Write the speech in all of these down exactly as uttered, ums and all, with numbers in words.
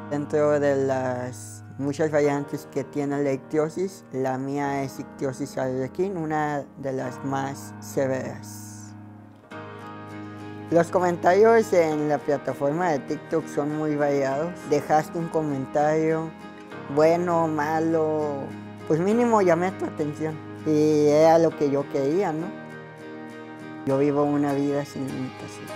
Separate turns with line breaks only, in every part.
Dentro de las muchas variantes que tiene la ictiosis, la mía es ictiosis Arlequín, una de las más severas. Los comentarios en la plataforma de TikTok son muy variados. Dejaste un comentario bueno, malo, pues mínimo llamé tu atención. Y era lo que yo quería, ¿no? Yo vivo una vida sin limitaciones.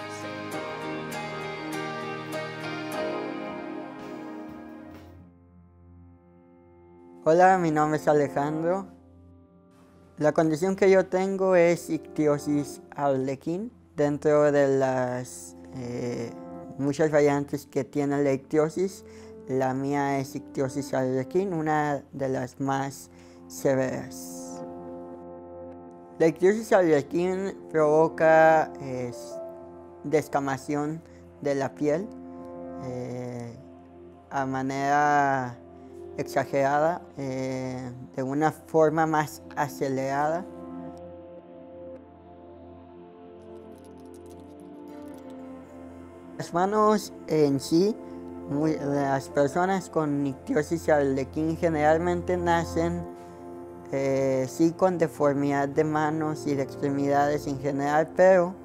Hola, mi nombre es Alejandro. La condición que yo tengo es ictiosis Arlequín. Dentro de las eh, muchas variantes que tiene la ictiosis, la mía es ictiosis Arlequín, una de las más severas. La ictiosis Arlequín provoca eh, descamación de la piel eh, a manera exagerada, eh, de una forma más acelerada. Las manos en sí, muy, las personas con ictiosis Arlequín generalmente nacen eh, sí con deformidad de manos y de extremidades en general, pero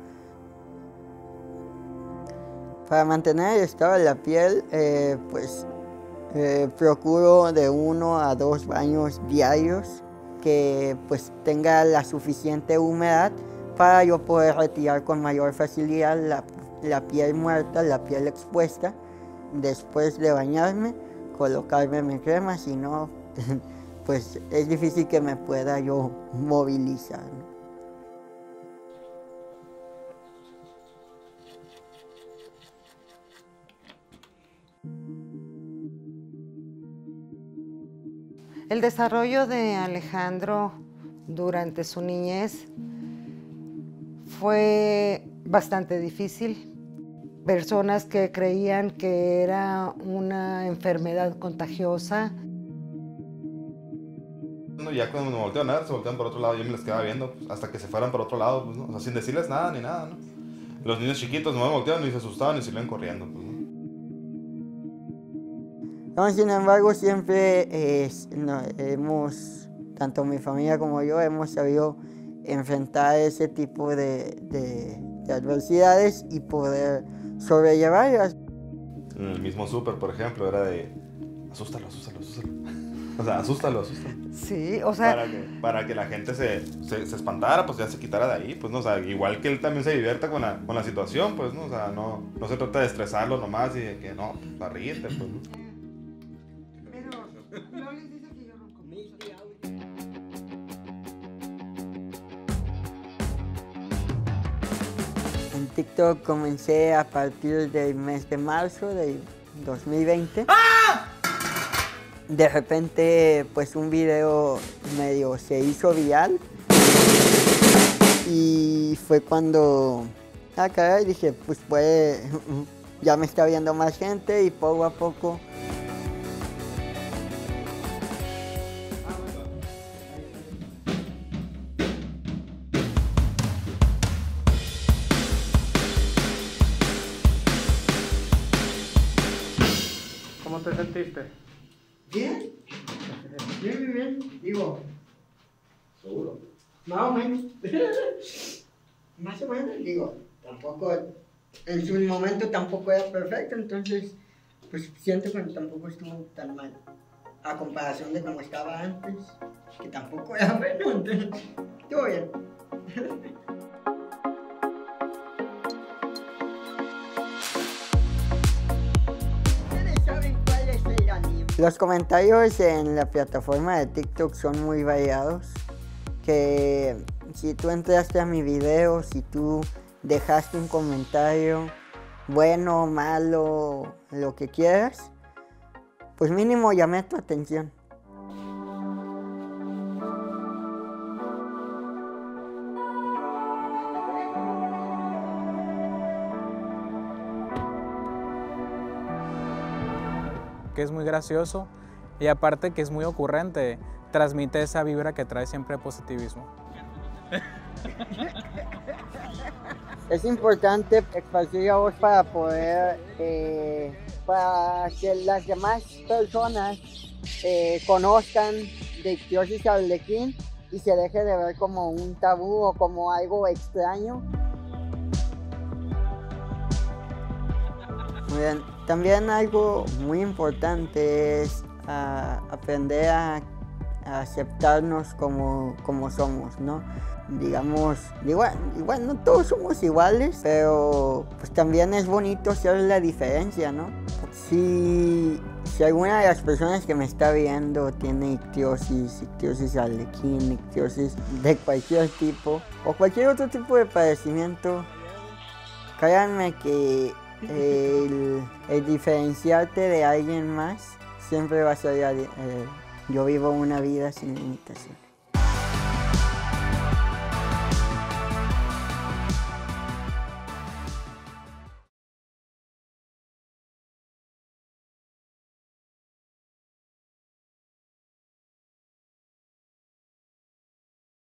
para mantener el estado de la piel, eh, pues Eh, procuro de uno a dos baños diarios que pues tenga la suficiente humedad para yo poder retirar con mayor facilidad la, la piel muerta, la piel expuesta. Después de bañarme, colocarme mi crema, si no, pues es difícil que me pueda yo movilizar, ¿no?
El desarrollo de Alejandro durante su niñez fue bastante difícil. Personas que creían que era una enfermedad contagiosa.
Ya cuando me voltearon a ver, se voltearon por otro lado, yo me les quedaba viendo pues, hasta que se fueran por otro lado, pues, ¿no? O sea, sin decirles nada ni nada, ¿no? Los niños chiquitos no me volteaban ni se asustaban ni se iban corriendo, pues, ¿no?
No, sin embargo, siempre eh, no, hemos, tanto mi familia como yo, hemos sabido enfrentar ese tipo de, de, de adversidades y poder sobrellevarlas.
En el mismo súper, por ejemplo, era de asústalo, asústalo, asústalo. O sea, asústalo, asústalo.
Sí, o sea...
Para que, para que la gente se, se, se espantara, pues ya se quitara de ahí, pues, ¿no? O sea, igual que él también se divierta con la, con la situación, pues, ¿no? O sea, no, no se trata de estresarlo nomás y de que no, pues, ríete, pues, ¿no?
No les dice que yo ronco mucho.
En TikTok comencé a partir del mes de marzo del dos mil veinte.
¡Ah!
De repente, pues un video medio se hizo viral. Y fue cuando, ah, caray, dije, pues puede, ya me está viendo más gente y poco a poco.
¿Cómo te sentiste?
Bien, bien, bien, bien, digo, seguro, más o menos, más o menos, digo, tampoco, en su momento tampoco era perfecto, entonces, pues siento que tampoco estuvo tan mal, a comparación de como estaba antes, que tampoco era bueno, entonces, estuvo bien. Los comentarios en la plataforma de TikTok son muy variados, que si tú entraste a mi video, si tú dejaste un comentario, bueno, malo, lo que quieras, pues mínimo llamé tu atención.
Que es muy gracioso y aparte que es muy ocurrente, transmite esa vibra que trae siempre positivismo.
Es importante esparcir la voz para poder eh, para que las demás personas eh, conozcan de ictiosis arlequín y se deje de ver como un tabú o como algo extraño. Muy bien. También algo muy importante es uh, aprender a, a aceptarnos como, como somos, ¿no? Digamos, igual, igual no todos somos iguales, pero pues también es bonito ser la diferencia, ¿no? Si, si alguna de las personas que me está viendo tiene ictiosis, ictiosis arlequín, ictiosis de cualquier tipo o cualquier otro tipo de padecimiento, créanme que el, el diferenciarte de alguien más siempre va a ser, eh, yo vivo una vida sin limitaciones.